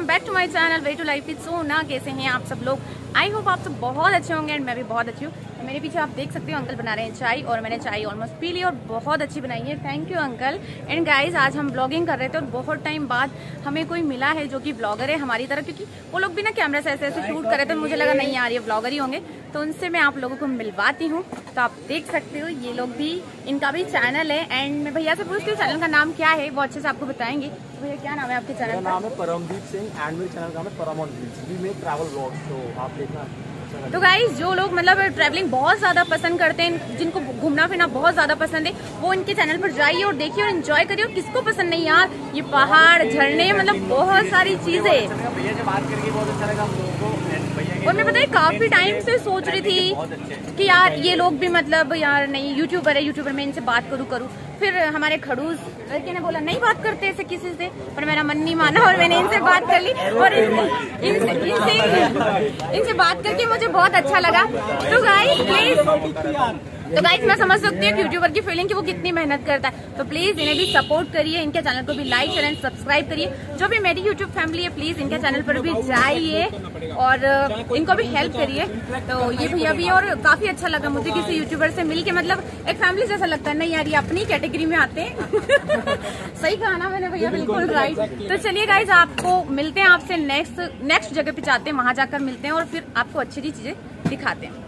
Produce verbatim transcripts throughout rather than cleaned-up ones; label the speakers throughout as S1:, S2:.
S1: Welcome back to my channel way to life with Sona. कैसे हैं आप सब लोग? आई होप आप सब बहुत अच्छे होंगे एंड मैं भी बहुत अच्छी हूँ। तो मेरे पीछे आप देख सकते हो अंकल बना रहे हैं चाय और मैंने चाय ऑलमोस्ट पी ली और बहुत अच्छी बनाई है। Thank you uncle. And guys आज हम ब्लॉगिंग कर रहे थे और बहुत टाइम बाद हमें कोई मिला है जो कि ब्लॉगर है हमारी तरह, क्योंकि वो लोग भी ना कैमरा से ऐसे ऐसे शूट कर रहे थे, मुझे लगा नहीं यार ये ब्लॉगर ही होंगे, तो उनसे मैं आप लोगों को मिलवाती हूँ। तो आप देख सकते हो ये लोग भी, इनका भी चैनल है एंड मैं भैया से पूछती हूँ चैनल का नाम क्या है, वो अच्छे से आपको बताएंगे। भैया क्या नाम है आपके चैनल का?
S2: नाम है परमदीप सिंह एंड मेरे चैनल का नाम है Paramdeep. We make travel vlogs, तो आप देखना।
S1: तो गाइस जो लोग मतलब ट्रैवलिंग बहुत ज्यादा पसंद करते हैं, जिनको घूमना फिरना बहुत ज्यादा पसंद है, वो इनके चैनल पर जाइए और देखिए और एंजॉय करिए। और किसको पसंद नहीं यार, ये पहाड़ झरने मतलब बहुत सारी चीजें।
S2: भैया से बात करके बहुत अच्छा लगा हम लोगों को।
S1: और मैं पता है काफी टाइम से सोच रही थी कि यार ये लोग भी मतलब यार नहीं यूट्यूबर है, यूट्यूबर में इनसे बात करूँ करूँ फिर हमारे खड़ूस लड़के ने बोला नहीं बात करते ऐसे किसी से, पर मेरा मन नहीं माना और मैंने इनसे बात कर ली और इनसे इनसे इनसे बात करके मुझे बहुत अच्छा लगा। तो गाइस प्लीज, तो गाइस मैं समझ सकती हूँ यूट्यूबर की फीलिंग कि वो कितनी मेहनत करता है, तो प्लीज इन्हें भी सपोर्ट करिए, इनके चैनल को भी लाइक शेयर एंड सब्सक्राइब करिए। जो भी मेरी यूट्यूब फैमिली है प्लीज इनके चैनल पर भी जाइए और इनको भी हेल्प करिए। तो ये भैया भी, और काफी अच्छा लगा मुझे किसी यूट्यूबर से मिलके, मतलब एक फैमिली जैसा लगता है। नहीं यार ये अपनी कैटेगरी में आते हैं। सही कहा ना मैंने भैया, बिल्कुल राइट। तो चलिए गाइज आपको मिलते हैं, आपसे नेक्स्ट नेक्स्ट जगह पे जाते हैं, वहां जाकर मिलते हैं और फिर आपको अच्छी अच्छी चीजें दिखाते हैं।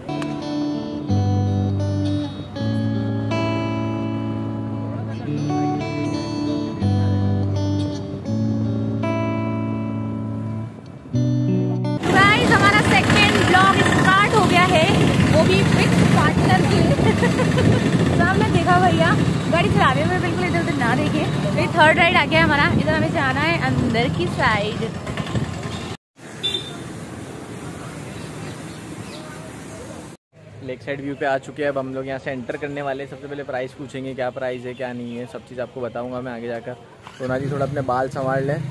S1: हमारा सेकंड ब्लॉग स्टार्ट हो गया है, वो भी फिक्स पार्टनर की। सामने देखा भैया गाड़ी चलाने में, बिल्कुल इधर उधर ना देखे। ये थर्ड राइड आ गया हमारा, इधर हमें जाना है अंदर की साइड।
S2: लेक साइड व्यू पे आ चुके हैं। अब हम लोग यहाँ से एंटर करने वाले हैं। सबसे पहले प्राइस पूछेंगे, क्या प्राइस है क्या नहीं है, सब चीज़ आपको बताऊंगा मैं आगे जाकर। सोना जी थोड़ा अपने बाल संभाल लें।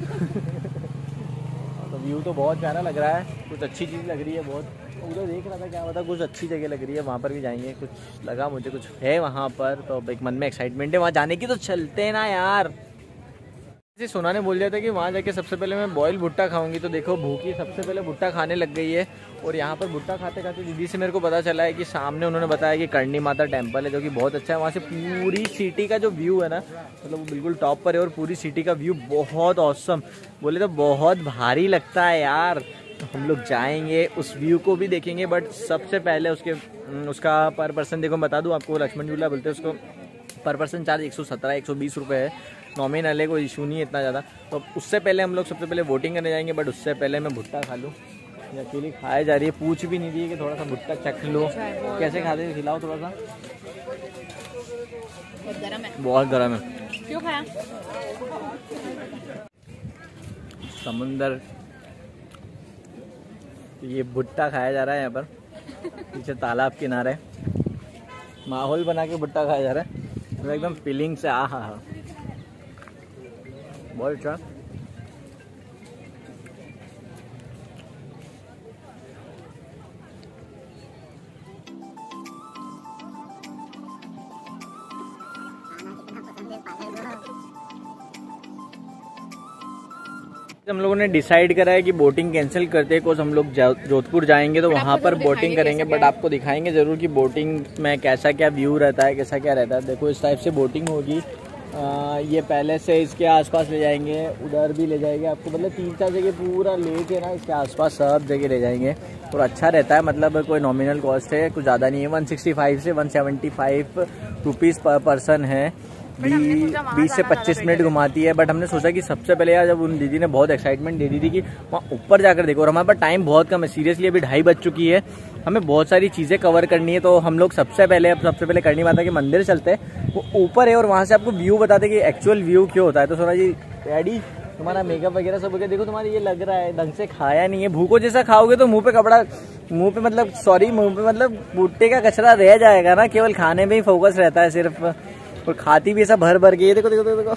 S2: तो व्यू तो बहुत प्यारा लग रहा है, कुछ अच्छी चीज़ लग रही है बहुत। उधर देख रहा था क्या पता कुछ अच्छी जगह लग रही है, वहाँ पर भी जाएंगे। कुछ लगा मुझे कुछ है वहाँ पर, तो एक मन में एक्साइटमेंट है वहाँ जाने की, तो चलते हैं ना यार। जैसे सोना ने बोल दिया था कि वहाँ जाके सबसे पहले मैं बॉयल भुट्टा खाऊंगी, तो देखो भूखी सबसे पहले भुट्टा खाने लग गई है। और यहाँ पर भुट्टा खाते खाते दीदी से मेरे को पता चला है कि सामने उन्होंने बताया कि करणी माता टेम्पल है, जो कि बहुत अच्छा है। वहाँ से पूरी सिटी का जो व्यू है ना, मतलब वो बिल्कुल टॉप पर है और पूरी सिटी का व्यू बहुत ऑसम, बोले तो बहुत भारी लगता है यार। तो हम लोग जाएंगे, उस व्यू को भी देखेंगे, बट सबसे पहले उसके उसका पर पर्सन देखो बता दूँ आपको, लक्ष्मण झूला बोलते हैं उसको। पर पर्सन चार्ज एक सौ सत्रह एक सौ बीस रुपये है, नॉमिनल है, कोई इशू नहीं है इतना ज़्यादा। तो उससे पहले हम लोग सबसे पहले वोटिंग करने जाएंगे, बट उससे पहले मैं भुट्टा खा लूँ। अकेली खाए जा रही है, पूछ भी नहीं रही है कि थोड़ा सा भुट्टा चख लो, कैसे खाते हैं खिलाओ थोड़ा सा।
S1: बहुत गर्म है,
S2: बहुत गर्म है।
S1: क्यों खाया?
S2: समुंदर, ये भुट्टा खाया जा रहा है यहाँ पर। पीछे तालाब किनारे माहौल बना के भुट्टा खाया जा रहा है, तो एकदम फीलिंग से। आ हा हा बहुत अच्छा। हम लोगों ने डिसाइड करा है कि बोटिंग कैंसिल करते हैं, बिकॉज हम लोग जोधपुर जाएंगे तो वहाँ पर बोटिंग करेंगे। बट आपको दिखाएंगे जरूर कि बोटिंग में कैसा क्या व्यू रहता है, कैसा क्या रहता है। देखो इस टाइप से बोटिंग होगी। आ, ये पहले से इसके आसपास ले जाएंगे, उधर भी ले जाएंगे आपको, मतलब तीन चार जगह पूरा ले के ना इसके आसपास सब जगह ले जाएंगे। और अच्छा रहता है, मतलब कोई नॉमिनल कॉस्ट है, कुछ ज़्यादा नहीं है। वन सिक्सटी फाइव से one seventy five rupees per person है। बीस से पच्चीस मिनट घुमाती है। बट हमने सोचा कि सबसे पहले यार, जब उन दीदी ने बहुत एक्साइटमेंट दे दी थी कि वहाँ ऊपर जाकर देखो, और हमारे पास टाइम बहुत कम है सीरियसली, अभी ढाई बज चुकी है, हमें बहुत सारी चीज़ें कवर करनी है। तो हम लोग सबसे पहले अब सबसे पहले करणी माता के मंदिर चलते हैं, वो ऊपर है और वहाँ से आपको व्यू बताते कि एक्चुअल व्यू क्यों होता है। तो सोना जी डैडी तुम्हारा मेकअप वगैरह सब वगैरह देखो, तुम्हारा ये लग रहा है ढंग से खाया नहीं है। भूखो जैसा खाओगे तो मुँह पे कपड़ा, मुँह पे मतलब सॉरी मुँह पे मतलब भुट्टे का कचरा रह जाएगा ना, केवल खाने में ही फोकस रहता है सिर्फ, और खाती भी ऐसा भर भर के। देखो देखो देखो देखो।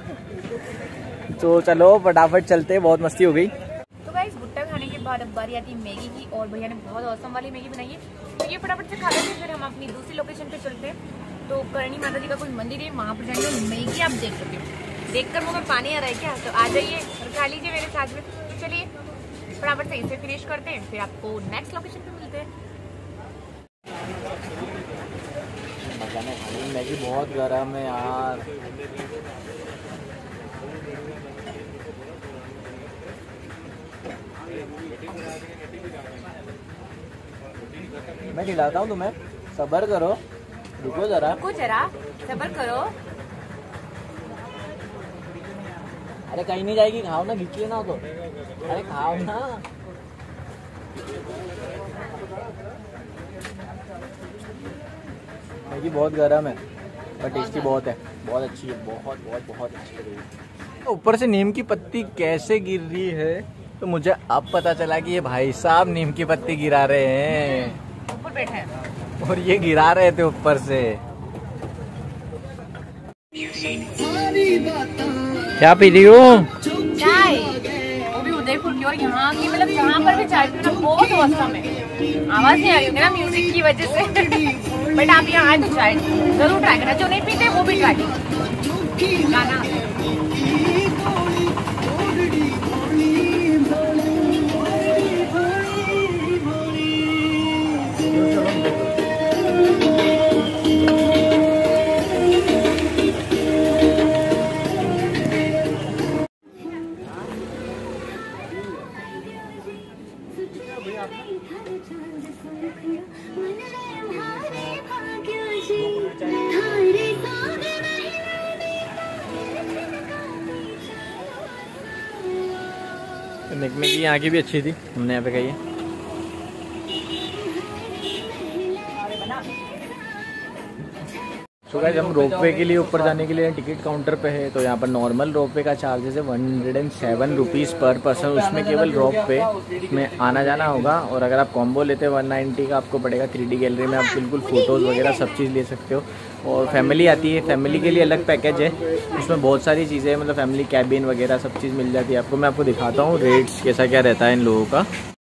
S2: तो चलो फटाफट चलते हैं, बहुत मस्ती हो गई।
S1: तो गाइस भुट्टा खाने के बाद अब बारी आती है मैगी की, और भैया ने बहुत औसम वाली मैगी बनाई है, तो ये फटाफट से खा लेते फिर हम अपनी दूसरी लोकेशन पे चलते हैं। तो करणी माता जी का कोई मंदिर है, वहाँ पर जाएंगे। मैगी आप देख सकते हो, देखकर मुँह में पानी आ रहा है क्या? तो आ जाइए और खा लीजिए मेरे साथ में। तो चलिए फटाफट से इसे फिनिश करते हैं, फिर आपको नेक्स्ट लोकेशन पे मिलते हैं।
S2: मैगी बहुत गर्म है यार। मैं खिलाता हूँ तुम्हें, सब्र करो, रुको जरा,
S1: रुको जरा, सब्र करो।
S2: अरे कहीं नहीं जाएगी, खाओ ना, खींचिए ना तो, अरे खाओ ना। मैगी बहुत गर्म है पर टेस्टी बहुत है, बहुत अच्छी है, बहुत बहुत बहुत अच्छी है। ऊपर से नीम की पत्ती कैसे गिर रही है तो मुझे अब पता चला कि ये भाई साहब नीम की पत्ती गिरा रहे हैं,
S1: ऊपर बैठे हैं और
S2: ये गिरा रहे थे ऊपर से। क्या पी रही हूँ?
S1: चाय, वो भी उदयपुर की। और यहाँ की मतलब यहाँ पर भी चाय पीना बहुत औसम है। आवाज नहीं आ रही होगी ना म्यूजिक की वजह से, बट आप यहाँ आए तो चाय जरूर ट्राई करना। जो नहीं पीते वो भी ट्राई करना।
S2: मैगी यहाँ की भी अच्छी थी, हमने यहाँ पे खाई है। सो गाइस हम रोपवे के लिए ऊपर जाने के लिए टिकट काउंटर पे है। तो यहाँ पर नॉर्मल रोपवे का चार्जेस है one hundred and seven rupees per person. उसमें केवल रोपवे में आना जाना होगा। और अगर आप कॉम्बो लेते हैं वन नाइन्टी का आपको पड़ेगा। थ्री डी गैलरी में आप बिल्कुल फ़ोटोज़ वगैरह सब चीज़ ले सकते हो। और फैमिली आती है, फैमिली के लिए अलग पैकेज है, उसमें बहुत सारी चीज़ें मतलब फैमिली कैबिन वगैरह सब चीज़ मिल जाती है आपको। मैं आपको दिखाता हूँ रेट्स कैसा क्या रहता है इन लोगों का।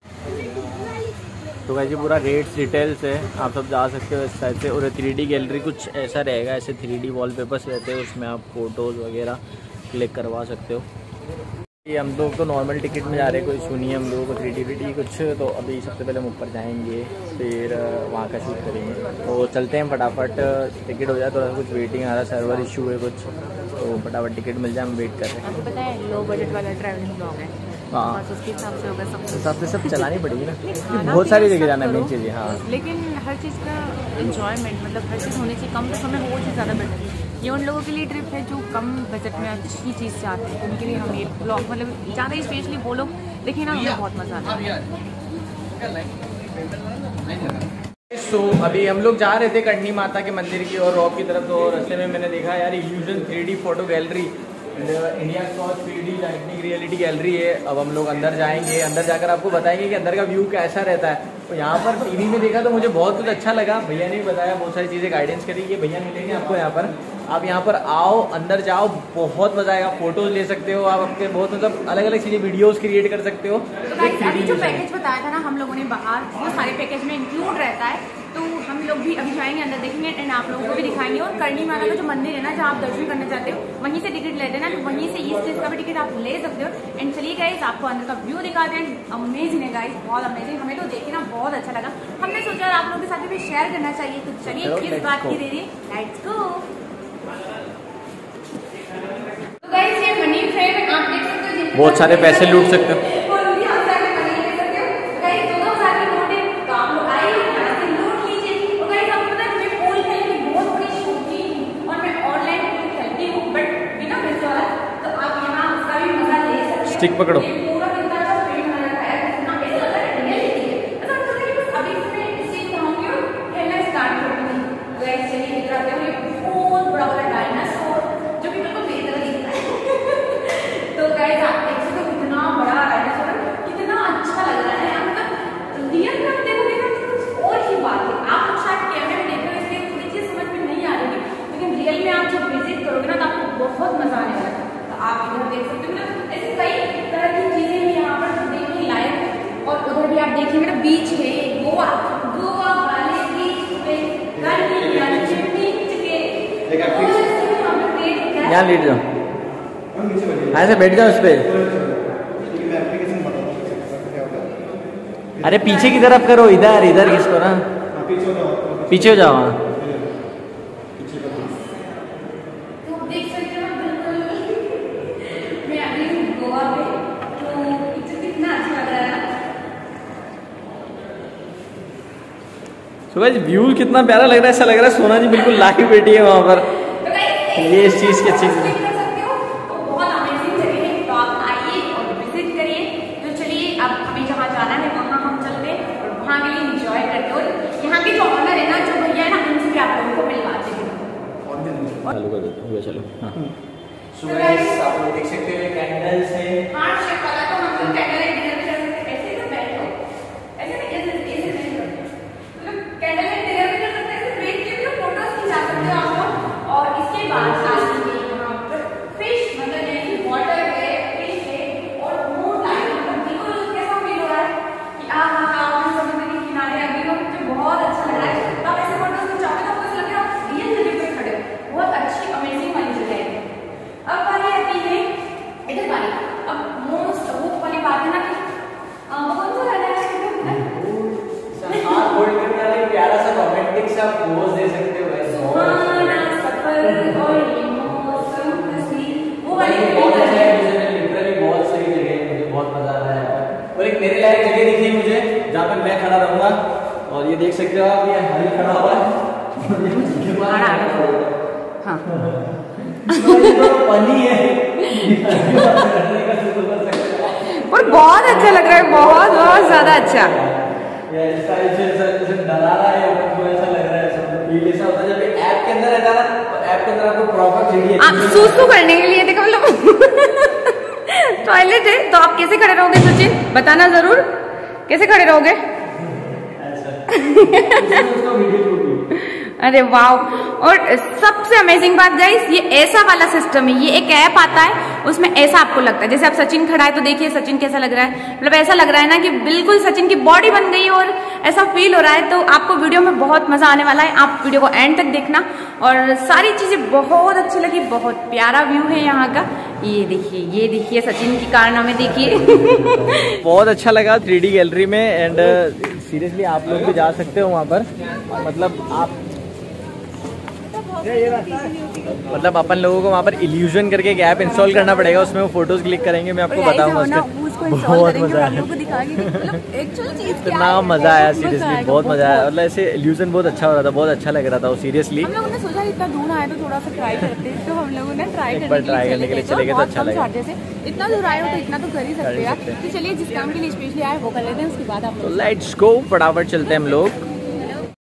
S2: तो वैसे पूरा रेट्स डिटेल्स है, आप सब जा सकते हो इस साइड से। और थ्री डी गैलरी कुछ ऐसा रहेगा, ऐसे थ्री डी वॉलपेपर्स रहते हैं, उसमें आप फ़ोटोज़ वगैरह क्लिक करवा सकते हो। ये हम लोग तो नॉर्मल टिकट में जा रहे हैं, कोई सुनिए हम लोगों को थ्री डी वी कुछ। तो अभी सबसे पहले हम ऊपर जाएंगे, फिर वहाँ का शूट करेंगे। तो चलते हैं फटाफट, टिकट हो जाए। तो कुछ वेटिंग आ रहा है, सर्वर इशू है कुछ, तो फटाफट टिकट मिल जाए, हम वेट कर रहे हैं।
S1: आपको पता है लो बजट वाला ट्रैवलिंग ब्लॉग है,
S2: हाँ
S1: उसके हिसाब से होगा, सब
S2: हिसाब से सब चलानी पड़ेगी ना, बहुत सारी जगह जाना है मेन चीज़। हाँ,
S1: लेकिन हर चीज़ का इंजॉयमेंट मतलब हर चीज़ होनी चाहिए, कम पैसों में वो चीज़ ज़्यादा बेटर है। ये उन लोगों के लिए ट्रिप है जो कम बजट में अच्छी चीज़ चाहते हैं, उनके लिए हम ये ब्लॉग मतलब ज़्यादा ही स्पेशली वो लोग देखिए ना, हमें बहुत मज़ा आता है।
S2: तो अभी हम लोग जा रहे थे करणी माता के मंदिर की और रॉक की तरफ। तो रास्ते में मैंने देखा यार illusion three D photo gallery, India first three D lightning reality gallery है। अब हम लोग अंदर जाएंगे, अंदर जाकर आपको बताएंगे कि अंदर का व्यू कैसा रहता है। तो यहाँ पर टीवी में देखा तो मुझे बहुत कुछ अच्छा लगा, भैया ने भी बताया, बहुत सारी चीज़ें गाइडेंस करी। ये भैया मिलेंगे आपको यहाँ पर, आप यहाँ पर आओ, अंदर जाओ, बहुत मजा आएगा। फोटोज ले सकते हो आप अपने, बहुत मतलब अलग अलग चीज़ें वीडियोस क्रिएट कर सकते हो।
S1: तो अभी जो पैकेज बताया था ना हम लोगों ने बाहर, वो सारे पैकेज में इंक्लूड रहता है। तो हम लोग भी अभी जाएंगे, अंदर देखेंगे एंड आप लोगों को भी दिखाएंगे। और करणी माता का जो मंदिर है ना, जहाँ आप दर्शन करना चाहते हो, वहीं से टिकट लेते हैं ना, तो वहीं से इस चीज़ का भी टिकट आप ले सकते हो। एंड चलिए गाइस, आपको अंदर का व्यू दिखाते हैं। अमेजिंग है गाइस, बहुत अमेजिंग, हमें तो देखे ना बहुत अच्छा लगा। हमने सोचा आप लोगों के साथ भी शेयर करना चाहिए, तो चलिए किस बात की देरी, लेट्स गो। तो गाइस ये मनी फ्रेम आप देख सकते हो,
S2: बहुत सारे पैसे लूट सकते हो। स्टिक पकड़ो।
S1: बहुत मजा आने वाला है। तो आप इधर देख सकते हो ना, ऐसे कई तरह की चीजें भी यहाँ पर देखने लायक। और उधर भी आप देखिएगा ना, बीच है, गोवा गोवा वाले बीच पे
S2: यहाँ लेट जाओ, ऐसे बैठ जाओ इस पे। अरे पीछे की तरफ करो, इधर इधर किसको ना पीछे हो जाओ। तो गाइस व्यू कितना प्यारा लग रहा है, ऐसा लग रहा है सोना जी बिल्कुल लाइव बैठी है वहाँ पर। ये इस चीज़ की अच्छी चालू कर देते हैं। चलो हाँ सो गाइस आप लोग देख सकते हैं कैंडल्स है। हार्ट शेप वाला तो हम लोग कैंडल डिनर भी कर सकते हैं। ऐसे तो बैठो, ऐसे नहीं, ऐसे ऐसे नहीं करते, मतलब कैंडल डिनर भी कर सकते हैं। ऐसे बैठ के भी फोटोज खिंचा सकते हो आप लोग। और इसके बाद आगे यहाँ पर फिश, मतलब ये वाटर है, फिश है और मून लाइट, मतलब देखो कैसा फील हो रहा है कि आ हा हा हम समुद्र के किनारे अभी लोग, मुझे बहुत अच्छा लग रहा है। आप ऐसे फोटोज खिंचाओगे तो आपको लग रहा है आप रियल जगह पे खड़े हो, बहुत अच्छी अमेजिंग वाली जगह है। अब बारी आती है इधर वाली, अब मोस्ट वो वाली बात है ना कि कौन सा गाना है, हाथ होल्ड करके वाली प्यारा सा रोमांटिक सा पोज दे सकते हो। सुहाना सफर और ये मौसम हसीन, वो वाली बहुत अच्छा है। मुझे लिटरली बहुत सही जगह है, मुझे बहुत मजा आ रहा है। और एक मेरे लायक जगह दिखी मुझे जहाँ पर मैं खड़ा रहूंगा। और ये देख सकते हो आप, ये हरी खड़ा हुआ है। हाँ पानी है और बहुत अच्छा लग रहा है, बहुत बहुत ज्यादा अच्छा। डरा रहा है आपको, ऐसा लग रहा है फील ऐसा होता है जब ऐप के अंदर रहता है ना, तो ऐप के अंदर आपको प्रॉपर थ्री डी आप सूसू करने के लिए देखो मतलब टॉयलेट है, तो आप कैसे खड़े रहोगे सचिन, बताना जरूर कैसे खड़े रहोगे। अरे वाह। और सबसे अमेजिंग बात गाइस, ये ऐसा वाला सिस्टम है, ये एक ऐप आता है उसमें ऐसा आपको लगता है जैसे आप सचिन खड़ा है तो देखिए सचिन कैसा लग रहा है, मतलब ऐसा लग रहा है ना कि बिल्कुल सचिन की बॉडी बन गई और ऐसा फील हो रहा है। तो आपको वीडियो में बहुत मजा आने वाला है, आप वीडियो को एंड तक देखना। और सारी चीजें बहुत अच्छी लगी, बहुत प्यारा व्यू है यहाँ का। ये देखिए, ये देखिए सचिन की कारनामे देखिए बहुत अच्छा लगा थ्री डी गैलरी में। एंड सीरियसली आप लोग भी जा सकते हो वहाँ पर, मतलब आप मतलब अपन लोगों को वहाँ पर इल्यूजन करके एक ऐप इंस्टॉल करना पड़ेगा, उसमें वो फोटोज क्लिक करेंगे, मैं आपको बताऊंगा उसका बहुत मजा आया। इतना मजा आया सीरियसली, बहुत मजा आया, मतलब ऐसे इल्यूजन बहुत अच्छा हो रहा था, बहुत अच्छा लग रहा था वो सीरियसली। हम लोगों ने सोचा इतना दूर आए तो थोड़ा सा ट्राई करते हैं, तो हम लोगों ने ट्राई ट्राई करने के लिए चले गए, तो अच्छा लगा। इतना दूर आए हो तो इतना तो कर ही सकते हैं, तो चलिए जिस काम के लिए स्पेशली आए वो कर लेते हैं, उसके बाद आप लेट्स गो, फटाफट चलते हैं हम लोग।